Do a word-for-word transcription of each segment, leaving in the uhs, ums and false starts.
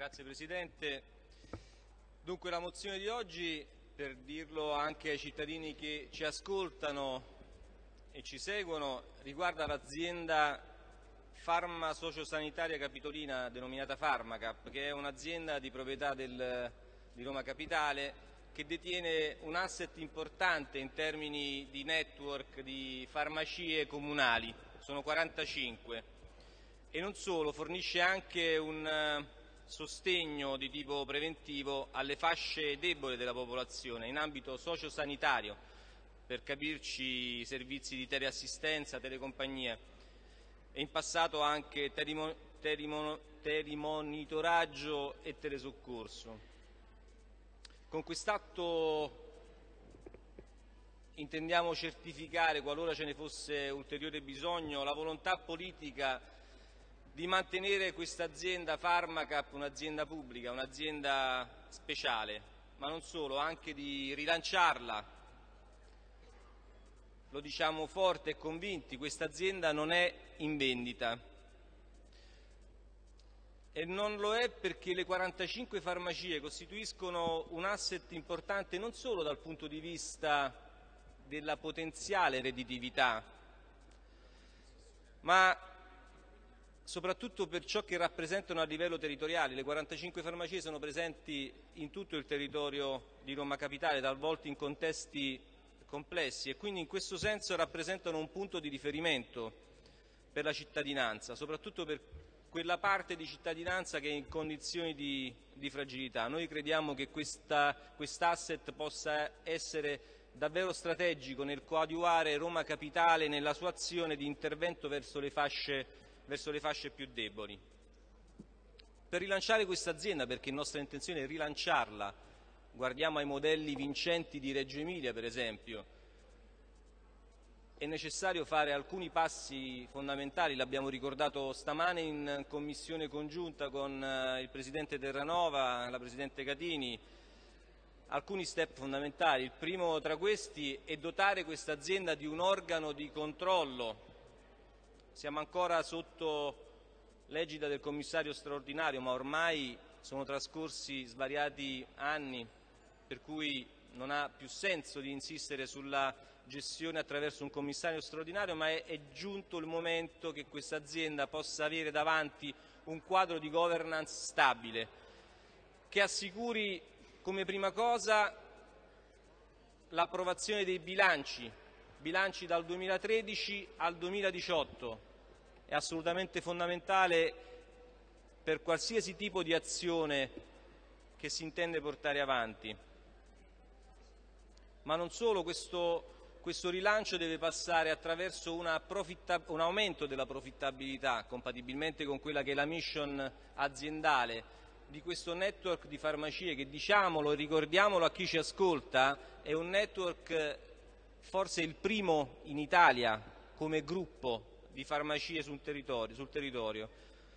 Grazie Presidente. Dunque la mozione di oggi, per dirlo anche ai cittadini che ci ascoltano e ci seguono, riguarda l'azienda Farma Sociosanitaria Capitolina denominata Pharmacap, che è un'azienda di proprietà del, di Roma Capitale che detiene un asset importante in termini di network di farmacie comunali, sono quarantacinque, e non solo, fornisce anche un sostegno di tipo preventivo alle fasce deboli della popolazione in ambito sociosanitario, per capirci servizi di teleassistenza, telecompagnia, e in passato anche telemonitoraggio e telesoccorso. Con quest'atto intendiamo certificare, qualora ce ne fosse ulteriore bisogno, la volontà politica di mantenere questa azienda Pharmacap un'azienda pubblica, un'azienda speciale, ma non solo, anche di rilanciarla. Lo diciamo forte e convinti, questa azienda non è in vendita. E non lo è perché le quarantacinque farmacie costituiscono un asset importante non solo dal punto di vista della potenziale redditività, ma soprattutto per ciò che rappresentano a livello territoriale. Le quarantacinque farmacie sono presenti in tutto il territorio di Roma Capitale, talvolta in contesti complessi, e quindi in questo senso rappresentano un punto di riferimento per la cittadinanza, soprattutto per quella parte di cittadinanza che è in condizioni di, di fragilità. Noi crediamo che quest'asset possa essere davvero strategico nel coadiuvare Roma Capitale nella sua azione di intervento verso le fasce, verso le fasce più deboli. Per rilanciare questa azienda, perché nostra intenzione è rilanciarla, guardiamo ai modelli vincenti di Reggio Emilia per esempio, è necessario fare alcuni passi fondamentali, l'abbiamo ricordato stamane in commissione congiunta con il Presidente Terranova, la Presidente Catini, alcuni step fondamentali. Il primo tra questi è dotare questa azienda di un organo di controllo. Siamo ancora sotto l'egida del commissario straordinario, ma ormai sono trascorsi svariati anni, per cui non ha più senso di insistere sulla gestione attraverso un commissario straordinario, ma è, è giunto il momento che questa azienda possa avere davanti un quadro di governance stabile, che assicuri come prima cosa l'approvazione dei bilanci, bilanci dal duemilatredici al duemiladiciotto. È assolutamente fondamentale per qualsiasi tipo di azione che si intende portare avanti. Ma non solo, questo, questo rilancio deve passare attraverso una un aumento della profittabilità, compatibilmente con quella che è la mission aziendale di questo network di farmacie che, diciamolo e ricordiamolo a chi ci ascolta, è un network forse il primo in Italia come gruppo di farmacie sul territorio, sul territorio.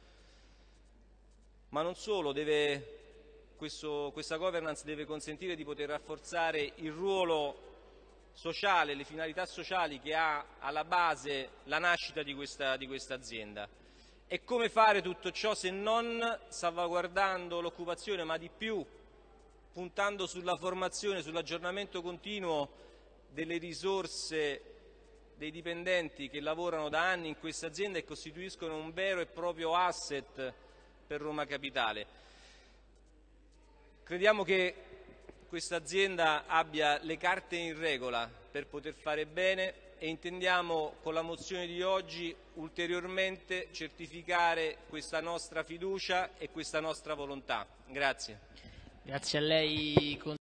Ma non solo, deve, questo, questa governance deve consentire di poter rafforzare il ruolo sociale, le finalità sociali che ha alla base la nascita di questa, di questa azienda. E come fare tutto ciò se non salvaguardando l'occupazione, ma di più puntando sulla formazione, sull'aggiornamento continuo delle risorse dei dipendenti che lavorano da anni in questa azienda e costituiscono un vero e proprio asset per Roma Capitale. Crediamo che questa azienda abbia le carte in regola per poter fare bene e intendiamo con la mozione di oggi ulteriormente certificare questa nostra fiducia e questa nostra volontà. Grazie. Grazie a lei.